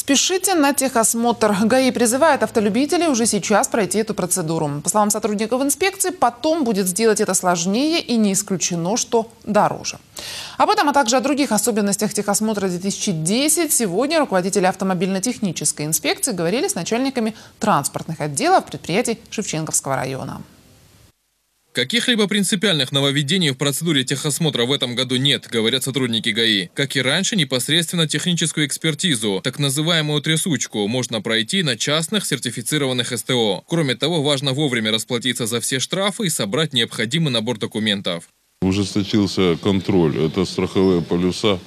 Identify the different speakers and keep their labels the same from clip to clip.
Speaker 1: Спешите на техосмотр. ГАИ призывает автолюбителей уже сейчас пройти эту процедуру. По словам сотрудников инспекции, потом будет сделать это сложнее и не исключено, что дороже. Об этом, а также о других особенностях техосмотра 2010 сегодня руководители автомобильно-технической инспекции говорили с начальниками транспортных отделов предприятий Шевченковского района.
Speaker 2: Каких-либо принципиальных нововведений в процедуре техосмотра в этом году нет, говорят сотрудники ГАИ. Как и раньше, непосредственно техническую экспертизу, так называемую трясучку, можно пройти на частных сертифицированных СТО. Кроме того, важно вовремя расплатиться за все штрафы и собрать необходимый набор документов.
Speaker 3: Ужесточился контроль. Это страховые полюса,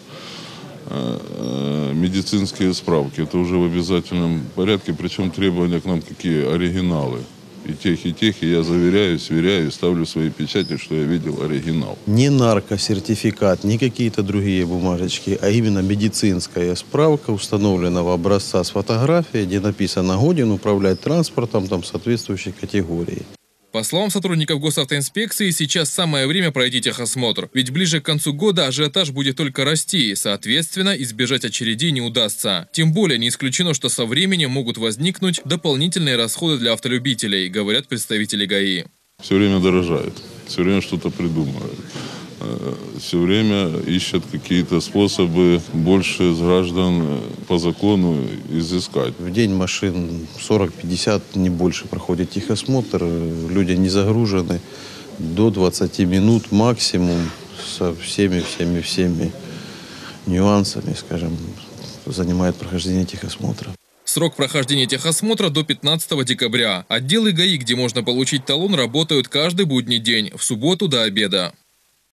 Speaker 3: медицинские справки. Это уже в обязательном порядке, причем требования к нам какие? Оригиналы. И тех, и я заверяю, сверяю, ставлю свои печати, что я видел оригинал.
Speaker 4: Не наркосертификат, не какие-то другие бумажечки, а именно медицинская справка установленного образца с фотографией, где написано «годен управлять транспортом там, соответствующей категории».
Speaker 2: По словам сотрудников госавтоинспекции, сейчас самое время пройти техосмотр. Ведь ближе к концу года ажиотаж будет только расти, соответственно, избежать очередей не удастся. Тем более не исключено, что со временем могут возникнуть дополнительные расходы для автолюбителей, говорят представители ГАИ.
Speaker 3: Все время дорожает, все время что-то придумывают. Все время ищут какие-то способы больше с граждан по закону изыскать.
Speaker 4: В день машин 40-50, не больше проходит техосмотр. Люди не загружены. До 20 минут максимум со всеми нюансами, скажем, занимает прохождение техосмотра.
Speaker 2: Срок прохождения техосмотра до 15 декабря. Отделы ГАИ, где можно получить талон, работают каждый будний день, в субботу до обеда.